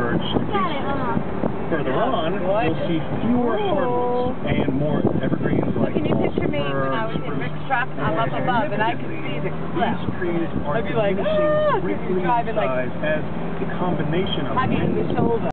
birch species. Further on, you'll see fewer hardwoods and more evergreens like Can you picture me when I was in Rick's truck? I'm up above and I can see the cliff. These trees are I'd be like, diminishing ah, greatly in driving like size as a combination of hugging the shoulder.